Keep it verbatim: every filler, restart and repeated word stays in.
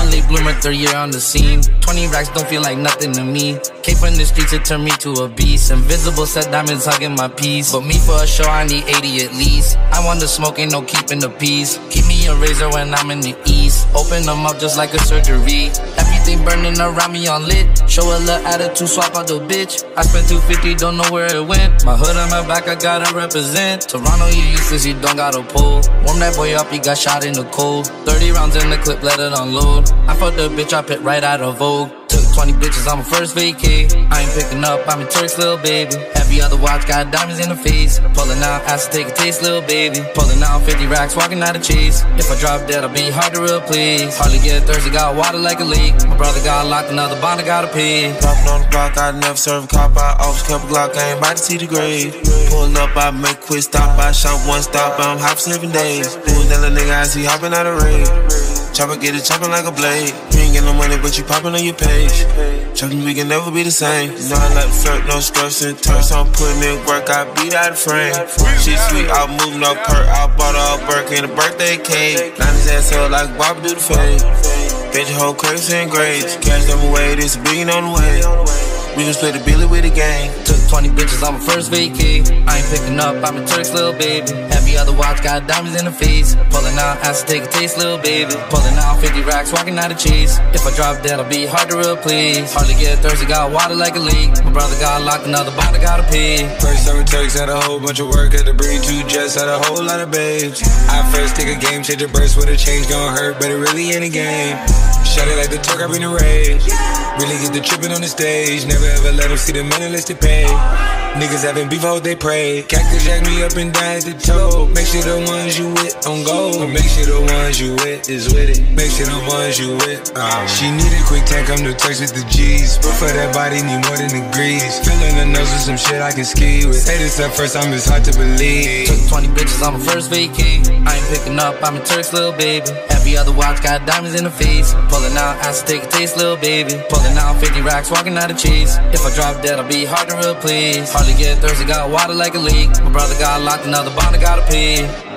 a late bloomer, third year on the scene. Twenty racks don't feel like nothing to me. Cape in the streets, it turned me to a beast. Invisible set diamonds hugging my piece. But me for a show, I need eighty at least. I want the smoke, ain't no keeping the peace. Keep me a razor when I'm in the east. Open them up just like a surgery. Everything burning around me on lit. Show a little attitude, swap out the bitch. I spent two fifty, don't know where it went. My hood on my back, I gotta represent. Toronto, you useless, you don't got a pull. Warm that boy up, he got shot in the cold. Thirty rounds in the clip, let it unload. I fucked the bitch, I picked right out of Vogue. Took twenty bitches on my first vacay. I ain't picking up, I'm in Turks, little baby. Every other watch got diamonds in the face. Pulling out, ass to take a taste, little baby. Pulling out fifty racks, walking out of chase. If I drop dead, I'll be hard to replace. Hardly get thirsty, got water like a lake. My brother got locked, another bond, I gotta pay. Dropping on the block, I never serve a cop. I always kept a Glock, I ain't about to see the grade. Pull up, I make quick stop. I shop one stop, I'm hop seven days. Who's that little nigga I see hopping out of raid? Chopper get it chopping like a blade. You ain't get no money, but you popping on your page. Chopping, we can never be the same. You know I like to flirt, no stress and Turks. I'm putting in work, I beat out the frame. Shit sweet, I moved no perk. I bought her a Burke and a birthday cake. Line his ass up like Bob do the fade. Bitch, your whole crates and grades. Cash them away, this billion on the way. We just split the billy with the gang. Took twenty bitches on my first vacay. I ain't picking up, I'm in Turks, little baby. Every other watch got diamonds in the face. Pulling out, ass to take a taste, little baby. Pulling out fifty racks, walking out of chase. If I drop dead, I'll be hard to replace. Hardly get thirsty, got water like a lake. My brother got locked, another bond, I gotta pay. First time with Turks, had a whole bunch of work. Had to bring two jets, had a whole lot of babes. I first take a game, change a burst with a change, gon' hurt, but it really ain't a game. Shut it like the Turk, I bring the rage. Really get the trippin' on the stage. Never ever let them see the money unless they pay. Niggas having beef, I hope they pray. Cactus jack me up and down at the toe. Make sure the ones you with on go. Make sure the ones you with is with it. Make sure the ones you with. Um, she need a quick tank, I'm the Turks with the G's. But for that body, need more than degrees. Filling the nose with some shit I can ski with. Say this up first, I'm it's hard to believe. Took twenty bitches on my first vacay. I ain't picking up, I'm in Turks, little baby. Every other watch got diamonds in the face. Pulling out, ass to take a taste, little baby. Pulling out fifty racks, walking out of chase. If I drop dead, I'll be hard to replace. Hardly get thirsty, got water like a lake. My brother got locked, another bond, I gotta pay.